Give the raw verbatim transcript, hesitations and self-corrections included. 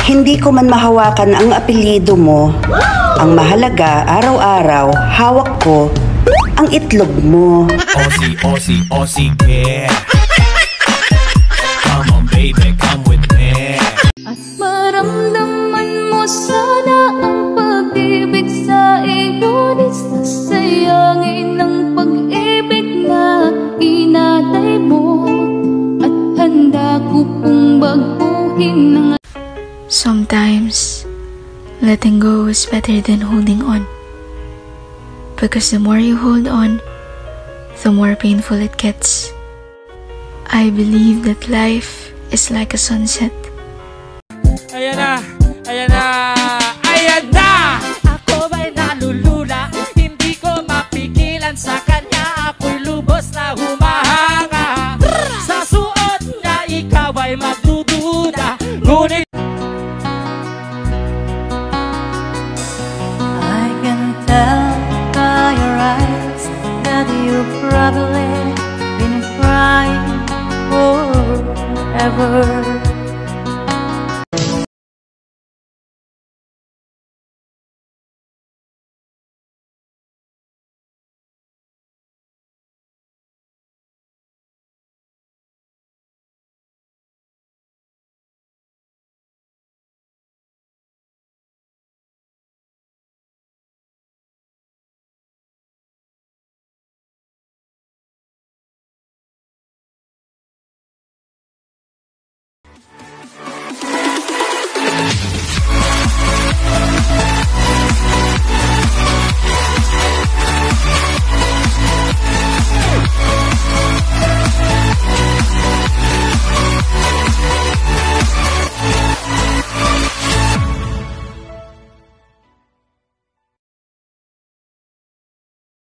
Hindi ko man mahawakan ang apelyido mo. Ang mahalaga, araw-araw, hawak ko ang itlog mo. Aussie, Aussie, Aussie, yeah. Come on baby, come with me. At maramdaman mo sana ang pag-ibig sa iyo. Di sasayangin ang pag-ibig na inatay mo. At handa ko pong baguhin ng... Sometimes, letting go is better than holding on. Because the more you hold on, the more painful it gets. I believe that life is like a sunset.